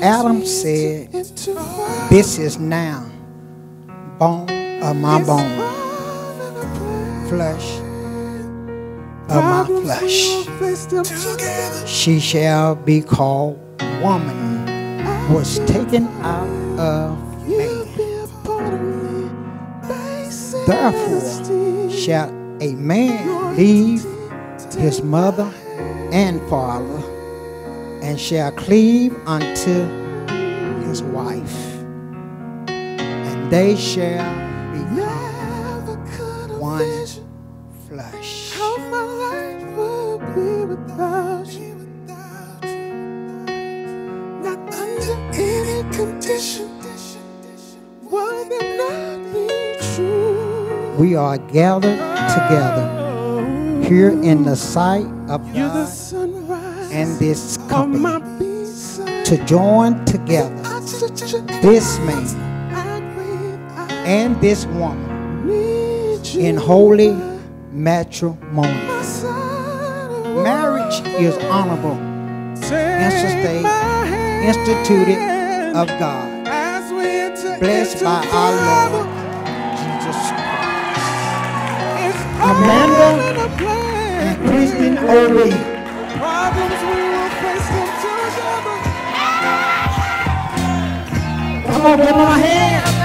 Adam said, "This is now bone of my bone, flesh of my flesh. She shall be called woman, was taken out of man. Therefore shall a man leave his mother and father, and shall cleave unto his wife, and they shall become one flesh." How my life would be without you. Not under any condition would it not be true. We are gathered together here in the sight of God and this company to join together this man and this woman in holy matrimony. Marriage is honorable, instituted of God, blessed by our Lord Jesus Christ. Amanda and Kristen O'Reilly. Problems we will face them together. Come on, give them a hand.